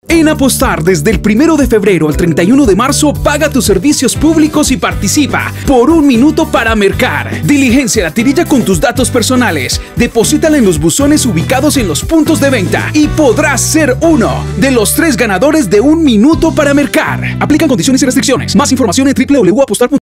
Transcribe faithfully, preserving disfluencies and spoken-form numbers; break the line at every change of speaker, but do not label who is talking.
En Apostar, desde el primero de febrero al treinta y uno de marzo, paga tus servicios públicos y participa por un minuto para mercar. Diligencia la tirilla con tus datos personales, deposítala en los buzones ubicados en los puntos de venta y podrás ser uno de los tres ganadores de un minuto para mercar. Aplican condiciones y restricciones. Más información en w w w punto apostar punto com.